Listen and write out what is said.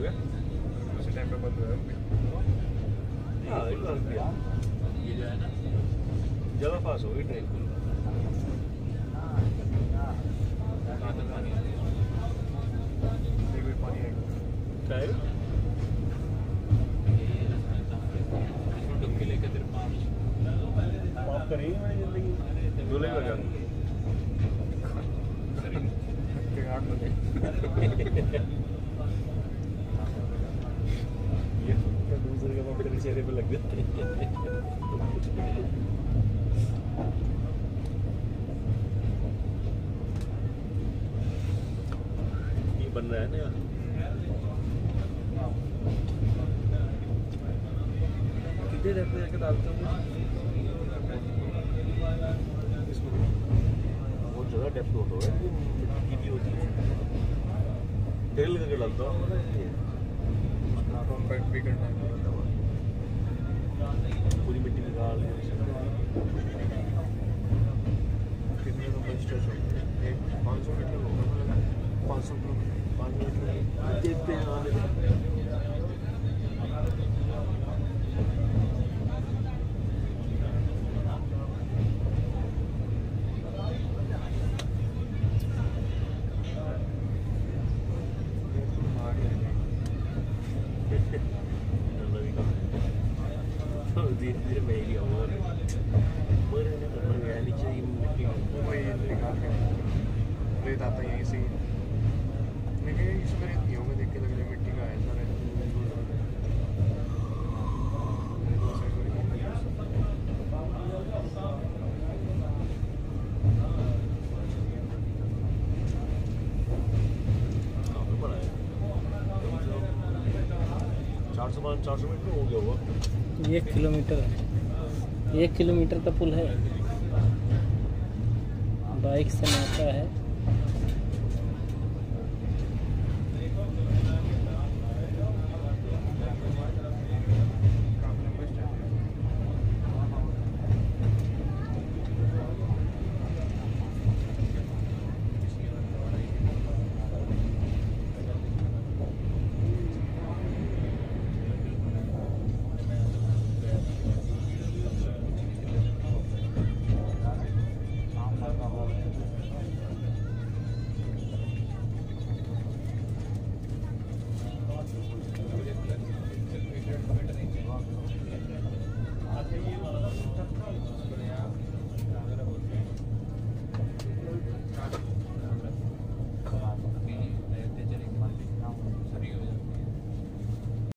गया, उसी टाइम पे बंद हुआ है। हाँ ये जो है ना जगह पास हो गई ट्रेन को। पानी आएगा क्या है? डुबकी लेके तेरे पाप करेंगे हमारी जिंदगी दूल्हे का क्या ये दूसरे के पाप तेरे चेहरे पे लग गए। ये बन रहा है ना कितने रहते जाके डालते होंगे इसमें बहुत ज़्यादा डेप्थ होता है मिट्टी की होती है तेल करके डालता हूँ भी करना है पूरी मिट्टी निकाल कितने नंबर स्ट्रेच होते हैं 500 मीटर होगा 500 किलोमीटर 5 मिनट देखते हैं आने धीरे धीरे बह गया ऊपर गया नीचे मिट्टी वही निकाल के रेत आता है यहीं से लेकिन इसमें रेत नहीं होगा देख के लग रहा है मिट्टी का ऐसा रहता है 400 मीटर हो गया हुआ 1 किलोमीटर 1 किलोमीटर का पुल है, बाइक से नापा है।